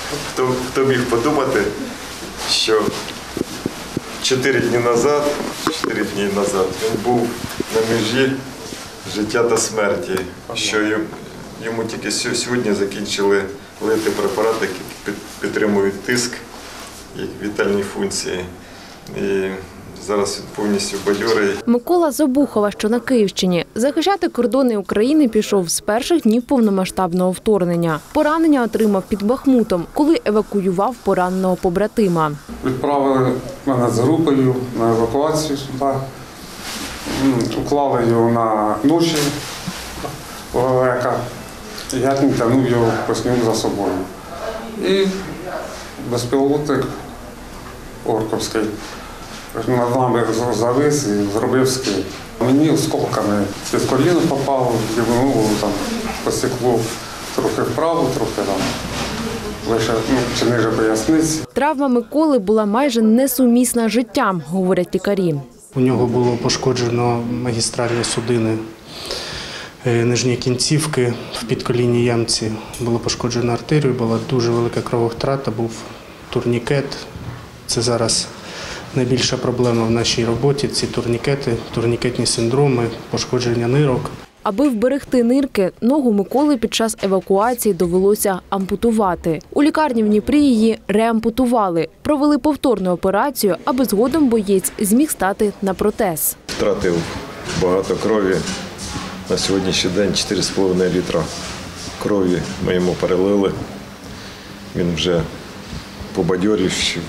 Хто міг подумати, що 4 дні назад він був на межі життя та смерті, що йому тільки сьогодні закінчили лити препарати, які підтримують тиск і вітальні функції. І зараз він повністю бадьорий. Микола з Обухова, що на Київщині. Захищати кордони України пішов з перших днів повномасштабного вторгнення. Поранення отримав під Бахмутом, коли евакуював пораненого побратима. Відправили мене з групою на евакуацію сюди. Уклали його на ноші лелека. Я тягнув його по снігу за собою. І безпілотник орковський над нами завис і зробив скид. Мені осколками під коліно попало, ногу там по стеклу трохи вправо, трохи там лише чи ниже поясниці. Травма Миколи була майже несумісна з життям, говорять лікарі. У нього було пошкоджено магістральні судини нижньої кінцівки в підколінній ямці. Було пошкоджено артерію, була дуже велика крововтрата, був турнікет. Це зараз найбільша проблема в нашій роботі – ці турнікети, турнікетні синдроми, пошкодження нирок. Аби вберегти нирки, ногу Миколи під час евакуації довелося ампутувати. У лікарні в Дніпрі її реампутували. Провели повторну операцію, аби згодом боєць зміг стати на протез. Втратив багато крові. На сьогоднішній день 4,5 літра крові ми йому перелили. Він вже побадьорів,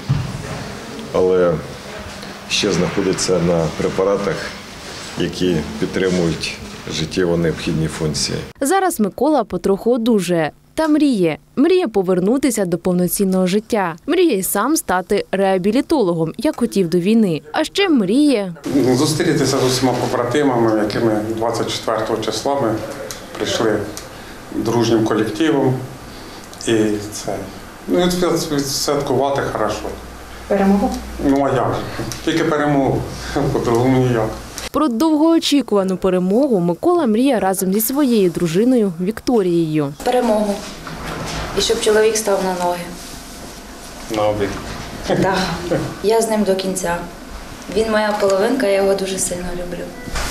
але ще знаходиться на препаратах, які підтримують життєво необхідні функції. Зараз Микола потроху одужує. Та мріє. Мріє повернутися до повноцінного життя. Мріє й сам стати реабілітологом, як хотів до війни. А ще мріє зустрітися з усіма побратимами, якими 24 числа ми прийшли дружнім колективом. І це, відсвяткувати хорошо. Перемогу? Ну а як? Тільки перемогу, по-другому ніяк. Про довгоочікувану перемогу Микола мріє разом зі своєю дружиною Вікторією. Перемогу. І щоб чоловік став на ноги. На обід. Так. Я з ним до кінця. Він моя половинка, я його дуже сильно люблю.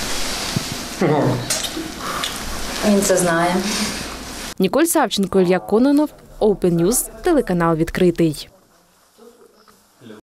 Він це знає. Ніколь Савченко, Ілля Кононов, Open News, телеканал «Відкритий».